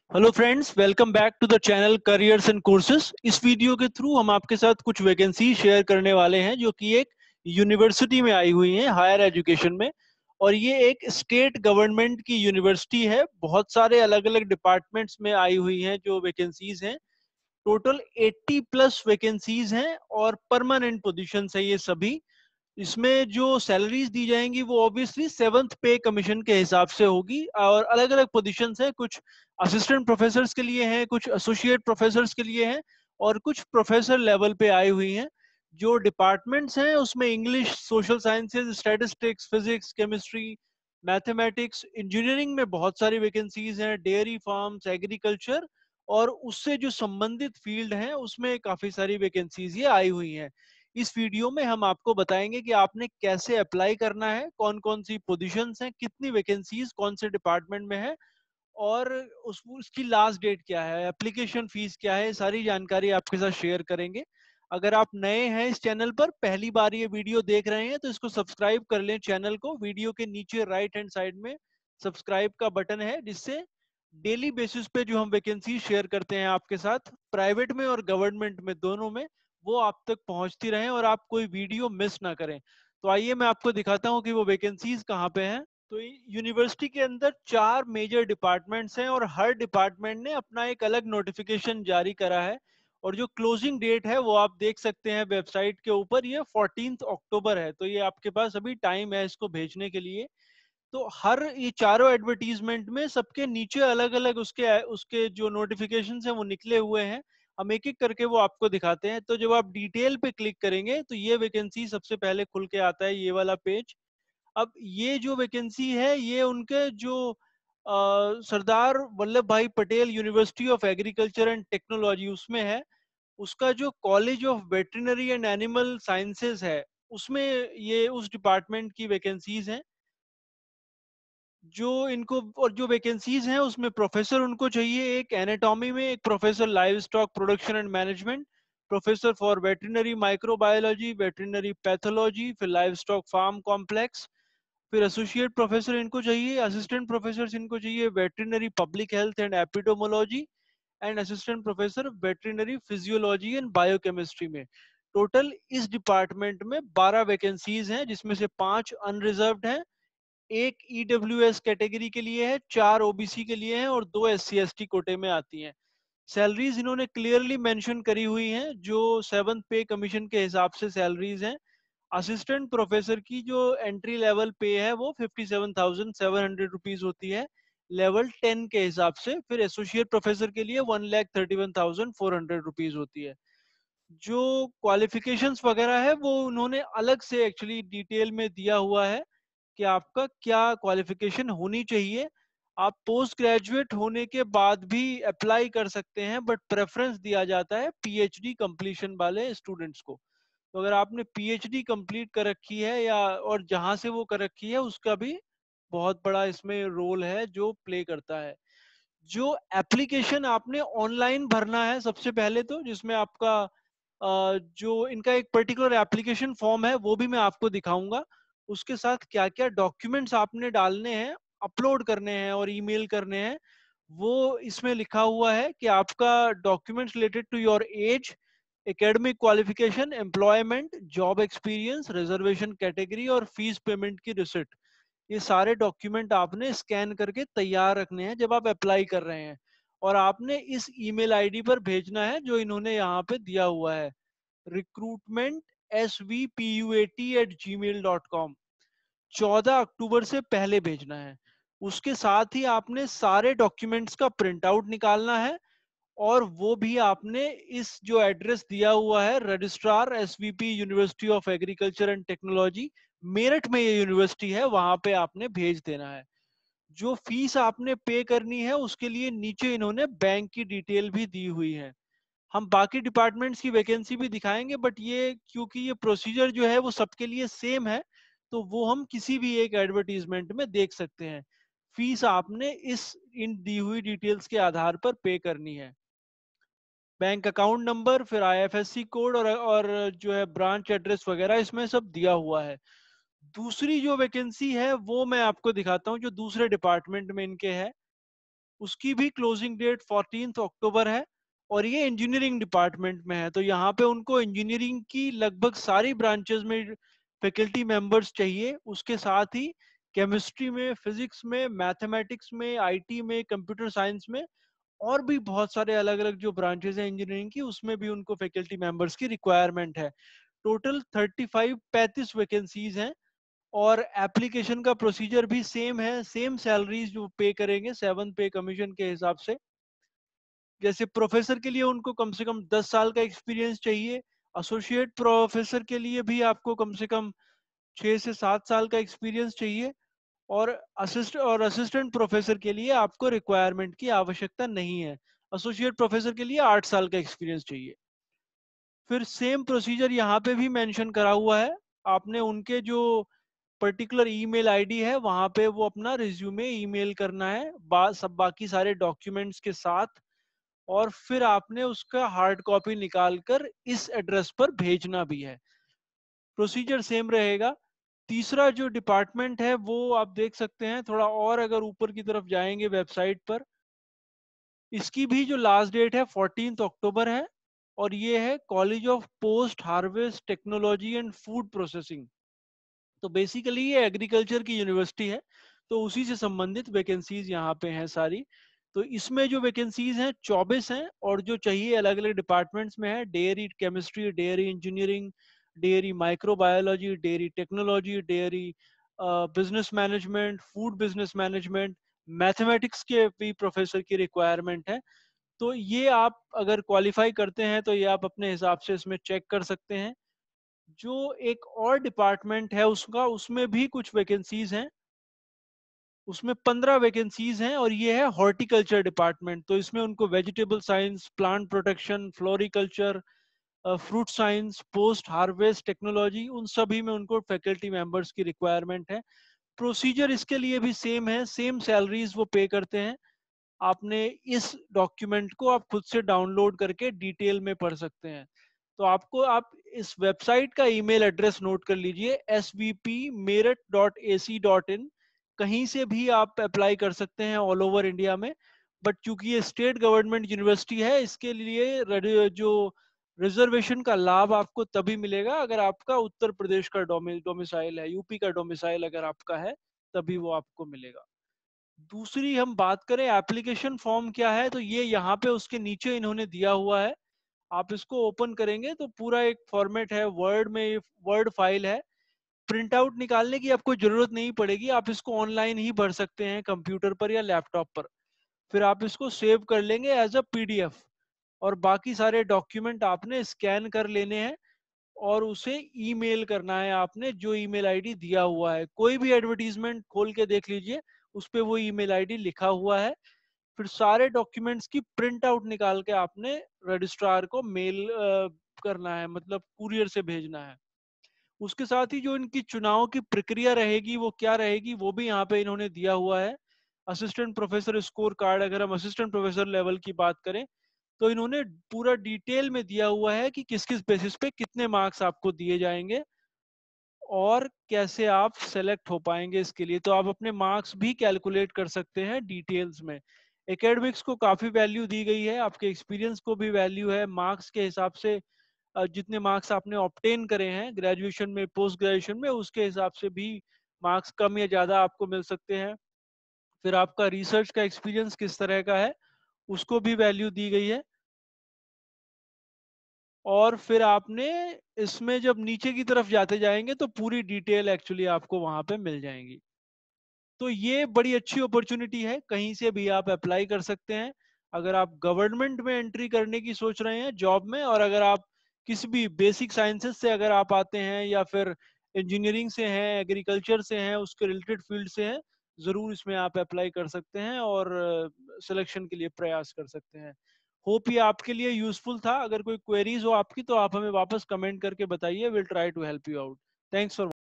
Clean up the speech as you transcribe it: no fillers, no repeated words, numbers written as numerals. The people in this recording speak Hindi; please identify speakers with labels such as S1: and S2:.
S1: Hello friends, welcome back to the channel careers and courses. इस वीडियो के थ्रू हम आपके साथ कुछ वैकेंसी शेयर करने वाले हैं जो कि एक यूनिवर्सिटी में आई हुई हैं, हायर एजुकेशन में। और ये एक स्टेट गवर्नमेंट की यूनिवर्सिटी है। बहुत सारे अलग अलग डिपार्टमेंट्स में आई हुई हैं जो वैकेंसीज हैं। टोटल 80 प्लस वैकेंसीज हैं और परमानेंट पोजीशंस है ये सभी। इसमें जो सैलरीज दी जाएंगी वो ऑब्वियसली सेवंथ पे कमीशन के हिसाब से होगी। और अलग अलग पोजीशंस हैं, कुछ असिस्टेंट प्रोफेसर्स के लिए हैं, कुछ एसोसिएट प्रोफेसर्स के लिए हैं और कुछ प्रोफेसर लेवल पे आई हुई हैं। जो डिपार्टमेंट्स हैं उसमें English, social sciences, statistics, physics, chemistry, mathematics, engineering में बहुत सारी वैकेंसीज हैं, डेयरी फार्म्स, एग्रीकल्चर और उससे जो संबंधित फील्ड हैं उसमें काफी सारी वैकेंसीज ये आई हुई हैं। इस वीडियो में हम आपको बताएंगे कि आपने कैसे अप्लाई करना है, कौन कौन सी पोजीशंस हैं, कितनी वैकेंसीज कौन से डिपार्टमेंट में है और उसकी लास्ट डेट क्या है, एप्लीकेशन फीस क्या है, सारी जानकारी आपके साथ शेयर करेंगे। अगर आप नए हैं इस चैनल पर, पहली बार ये वीडियो देख रहे हैं तो इसको सब्सक्राइब कर लें चैनल को। वीडियो के नीचे राइट हैंड साइड में सब्सक्राइब का बटन है जिससे डेली बेसिस पे जो हम वैकेंसी शेयर करते हैं आपके साथ, प्राइवेट में और गवर्नमेंट में दोनों में, वो आप तक पहुंचती रहें और आप कोई वीडियो मिस ना करें। तो आइए मैं आपको दिखाता हूं कि वो वैकेंसीज कहाँ पे हैं। तो यूनिवर्सिटी के अंदर 4 मेजर डिपार्टमेंट्स हैं और हर डिपार्टमेंट ने अपना एक अलग नोटिफिकेशन जारी करा है। और जो क्लोजिंग डेट है वो आप देख सकते हैं वेबसाइट के ऊपर, ये 14 अक्टूबर है। तो ये आपके पास अभी टाइम है इसको भेजने के लिए। तो हर ये चारों एडवर्टीजमेंट में सबके नीचे अलग अलग उसके उसके जो नोटिफिकेशन है वो निकले हुए हैं। हम एक एक करके वो आपको दिखाते हैं। तो जब आप डिटेल पे क्लिक करेंगे तो ये वैकेंसी सबसे पहले खुल के आता है, ये वाला पेज। अब ये जो वैकेंसी है ये उनके जो Sardar Vallabh Bhai Patel university of agriculture and technology उसमें है। उसका जो college of veterinary and animal sciences है उसमें ये उस डिपार्टमेंट की वैकेंसीज हैं। जो इनको और जो वैकेंसीज हैं उसमें प्रोफेसर उनको चाहिए, एक एनाटॉमी में, एक professor live stock production and management, professor for veterinary microbiology, veterinary pathology, फिर लाइव स्टॉक फार्म कॉम्प्लेक्स, फिर एसोसिएट प्रोफेसर इनको चाहिए, असिस्टेंट प्रोफेसर इनको चाहिए veterinary public health and epidemiology, and assistant professor veterinary physiology and biochemistry में। टोटल इस डिपार्टमेंट में 12 वैकेंसीज हैं जिसमें से 5 अनरिजर्व्ड हैं, एक ईडब्ल्यूएस कैटेगरी के लिए है, 4 ओबीसी के लिए हैं और 2 एससी एसटी कोटे में आती हैं। सैलरीज इन्होंने क्लियरली मेंशन करी हुई हैं जो सेवंथ पे कमीशन के हिसाब से सैलरीज हैं। असिस्टेंट प्रोफेसर की जो एंट्री लेवल पे है वो 57,700 होती है लेवल 10 के हिसाब से। फिर एसोसिएट प्रोफेसर के लिए 1,31,400 होती है। जो क्वालिफिकेशंस वगैरह है वो उन्होंने अलग से एक्चुअली डिटेल में दिया हुआ है कि आपका क्या क्वालिफिकेशन होनी चाहिए। आप पोस्ट ग्रेजुएट होने के बाद भी अप्लाई कर सकते हैं, बट प्रेफरेंस दिया जाता है पीएचडी कंप्लीशन वाले स्टूडेंट्स को। तो अगर आपने पीएचडी कंप्लीट कर रखी है या और जहां से वो कर रखी है उसका भी बहुत बड़ा इसमें रोल है जो प्ले करता है। जो एप्लीकेशन आपने ऑनलाइन भरना है सबसे पहले, तो जिसमें आपका जो इनका एक पर्टिकुलर एप्लीकेशन फॉर्म है वो भी मैं आपको दिखाऊंगा। उसके साथ क्या क्या डॉक्यूमेंट्स आपने डालने हैं, अपलोड करने हैं और ईमेल करने हैं, वो इसमें लिखा हुआ है कि आपका documents related to your age, academic qualification, employment, job experience, reservation category और फीस पेमेंट की रिसिप्ट, ये सारे डॉक्यूमेंट आपने स्कैन करके तैयार रखने हैं जब आप अप्लाई कर रहे हैं। और आपने इस ईमेल आईडी पर भेजना है जो इन्होंने यहाँ पे दिया हुआ है, recruitmentsvput@gmail.com। 14 अक्टूबर से पहले भेजना है। उसके साथ ही आपने सारे डॉक्यूमेंट्स का प्रिंट आउट निकालना है और वो भी आपने इस जो एड्रेस दिया हुआ है, registrar SVP university of agriculture and technology, Meerut में ये यूनिवर्सिटी है, वहां पे आपने भेज देना है। जो फीस आपने पे करनी है उसके लिए नीचे इन्होंने बैंक की डिटेल भी दी हुई है। हम बाकी डिपार्टमेंट्स की वैकेंसी भी दिखाएंगे, बट ये क्योंकि ये प्रोसीजर जो है वो सबके लिए सेम है तो वो हम किसी भी एक एडवर्टीजमेंट में देख सकते हैं। फीस आपने इस इन दी हुई डिटेल्स के आधार पर पे करनी है। बैंक अकाउंट नंबर, फिर आईएफएससी कोड और जो है ब्रांच एड्रेस वगैरह इसमें सब दिया हुआ है। दूसरी जो वैकेंसी है वो मैं आपको दिखाता हूँ जो दूसरे डिपार्टमेंट में इनके है। उसकी भी क्लोजिंग डेट 14 अक्टूबर है। और ये इंजीनियरिंग डिपार्टमेंट में है, तो यहाँ पे उनको इंजीनियरिंग की लगभग सारी ब्रांचेस में फैकल्टी मेंबर्स चाहिए। उसके साथ ही केमिस्ट्री में, फिजिक्स में, मैथमेटिक्स में, आईटी में, कंप्यूटर साइंस में और भी बहुत सारे अलग अलग जो ब्रांचेस हैं इंजीनियरिंग की, उसमें भी उनको फैकल्टी मेंबर्स की रिक्वायरमेंट है। टोटल 35 वैकेंसीज हैं। और एप्लीकेशन का प्रोसीजर भी सेम है, सेम सैलरीज जो पे करेंगे 7 पे कमीशन के हिसाब से। जैसे प्रोफेसर के लिए उनको कम से कम 10 साल का एक्सपीरियंस चाहिए। एसोसिएट प्रोफेसर के लिए भी आपको कम से कम 6 से 7 साल का एक्सपीरियंस चाहिए। और असिस्टेंट प्रोफेसर के लिए आपको रिक्वायरमेंट की आवश्यकता नहीं है। एसोसिएट प्रोफेसर के लिए 8 साल का एक्सपीरियंस चाहिए। फिर सेम प्रोसीजर यहाँ पे भी मेंशन करा हुआ है। आपने उनके जो पर्टिकुलर ईमेल आईडी है वहां पे वो अपना रिज्यूमे ईमेल करना है, सब बाकी सारे डॉक्यूमेंट्स के साथ। और फिर आपने उसका हार्ड कॉपी निकाल कर इस एड्रेस पर भेजना भी है। प्रोसीजर सेम रहेगा। तीसरा जो डिपार्टमेंट है वो आप देख सकते हैं, थोड़ा और अगर ऊपर की तरफ जाएंगे वेबसाइट पर, इसकी भी जो लास्ट डेट है 14 अक्टूबर है। और ये है college of post harvest technology and food processing. तो बेसिकली ये एग्रीकल्चर की यूनिवर्सिटी है, तो उसी से संबंधित वैकेंसीज यहाँ पे हैं सारी। तो इसमें जो वैकेंसीज हैं 24 हैं, और जो चाहिए अलग अलग डिपार्टमेंट्स में है। Dairy chemistry, dairy engineering, dairy microbiology, dairy technology, dairy business management, food business management, mathematics के भी प्रोफेसर की रिक्वायरमेंट है। तो ये आप अगर क्वालिफाई करते हैं तो ये आप अपने हिसाब से इसमें चेक कर सकते हैं। जो एक और डिपार्टमेंट है उसका, उसमें भी कुछ वैकेंसीज हैं। उसमें 15 वैकेंसीज हैं, और ये है हॉर्टिकल्चर डिपार्टमेंट। तो इसमें उनको vegetable science, plant protection, floriculture, fruit science, post harvest technology, उन सभी में उनको फैकल्टी मेंबर्स की रिक्वायरमेंट है। प्रोसीजर इसके लिए भी सेम है, सेम सैलरीज वो पे करते हैं। आपने इस डॉक्यूमेंट को आप खुद से डाउनलोड करके डिटेल में पढ़ सकते हैं। तो आपको, आप इस वेबसाइट का ईमेल एड्रेस नोट कर लीजिए, svpmeerut.ac.in। कहीं से भी आप अप्लाई कर सकते हैं ऑल ओवर इंडिया में। बट चूंकि ये स्टेट गवर्नमेंट यूनिवर्सिटी है, इसके लिए जो रिजर्वेशन का लाभ आपको तभी मिलेगा अगर आपका उत्तर प्रदेश का डोमिसाइल है, यूपी का डोमिसाइल अगर आपका है, तभी वो आपको मिलेगा। दूसरी हम बात करें एप्लीकेशन फॉर्म क्या है, तो ये यहाँ पे उसके नीचे इन्होंने दिया हुआ है। आप इसको ओपन करेंगे तो पूरा एक फॉर्मेट है, वर्ड में वर्ड फाइल है। प्रिंट आउट निकालने की आपको जरूरत नहीं पड़ेगी, आप इसको ऑनलाइन ही भर सकते हैं कंप्यूटर पर या लैपटॉप पर। फिर आप इसको सेव कर लेंगे एज अ पीडीएफ। और बाकी सारे डॉक्यूमेंट आपने स्कैन कर लेने हैं और उसे ईमेल करना है आपने, जो ईमेल आईडी दिया हुआ है। कोई भी एडवर्टीजमेंट खोल के देख लीजिए, उस पे वो ईमेल आईडी लिखा हुआ है। फिर सारे डॉक्यूमेंट्स की प्रिंट आउट निकाल के आपने रजिस्ट्रार को मेल करना है, मतलब कुरियर से भेजना है। उसके साथ ही जो इनकी चुनाव की प्रक्रिया रहेगी वो क्या रहेगी, वो भी यहाँ पे इन्होंने दिया हुआ है। असिस्टेंट प्रोफेसर स्कोर कार्ड, अगर हम असिस्टेंट प्रोफेसर लेवल की बात करें तो इन्होंने पूरा डिटेल में दिया हुआ है कि किस किस बेसिस पे कितने मार्क्स आपको दिए जाएंगे और कैसे आप सेलेक्ट हो पाएंगे इसके लिए। तो आप अपने मार्क्स भी कैलकुलेट कर सकते हैं डिटेल्स में। एकेडमिक्स को काफी वैल्यू दी गई है, आपके एक्सपीरियंस को भी वैल्यू है। मार्क्स के हिसाब से जितने मार्क्स आपने ऑब्टेन करे हैं ग्रेजुएशन में, पोस्ट ग्रेजुएशन में, उसके हिसाब से भी मार्क्स कम या ज्यादा आपको मिल सकते हैं। फिर आपका रिसर्च का एक्सपीरियंस किस तरह का है, उसको भी वैल्यू दी गई है। और फिर आपने इसमें जब नीचे की तरफ जाते जाएंगे तो पूरी डिटेल एक्चुअली आपको वहां पे मिल जाएंगी। तो ये बड़ी अच्छी अपॉर्चुनिटी है, कहीं से भी आप अप्लाई कर सकते हैं। अगर आप गवर्नमेंट में एंट्री करने की सोच रहे हैं जॉब में, और अगर आप किसी भी बेसिक साइंसेस से अगर आप आते हैं, या फिर इंजीनियरिंग से हैं, एग्रीकल्चर से हैं, उसके रिलेटेड फील्ड से हैं, जरूर इसमें आप अप्लाई कर सकते हैं और सिलेक्शन के लिए प्रयास कर सकते हैं। होप ये आपके लिए यूजफुल था। अगर कोई क्वेरीज हो आपकी तो आप हमें वापस कमेंट करके बताइए, will try to help you out. Thanks for